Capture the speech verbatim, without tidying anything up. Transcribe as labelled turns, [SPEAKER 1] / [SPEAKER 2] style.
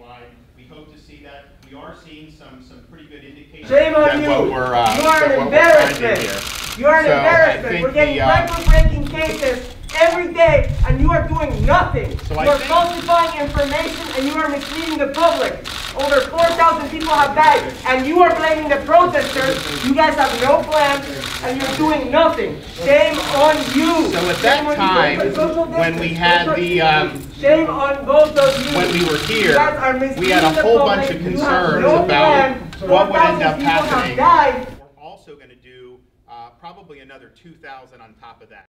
[SPEAKER 1] slide. We hope to see that. We are seeing some some pretty good indicators.
[SPEAKER 2] Shame on you!
[SPEAKER 1] What we're, uh,
[SPEAKER 2] you are an embarrassment. You are an
[SPEAKER 1] so
[SPEAKER 2] embarrassment. We're getting
[SPEAKER 1] the, uh,
[SPEAKER 2] record-breaking cases every day, and you are doing nothing.
[SPEAKER 1] So
[SPEAKER 2] you
[SPEAKER 1] I
[SPEAKER 2] are
[SPEAKER 1] think
[SPEAKER 2] falsifying information, and you are misleading the public. Over four thousand people have died, and you are blaming the protesters. You guys have no plan, and you're doing nothing. Shame on you.
[SPEAKER 1] So at that time, when we had the um,
[SPEAKER 2] shame on both of you.
[SPEAKER 1] When we were here,
[SPEAKER 2] you
[SPEAKER 1] we had a whole bunch of concerns no about what would end up happening. We're also going to do uh, probably another two thousand on top of that.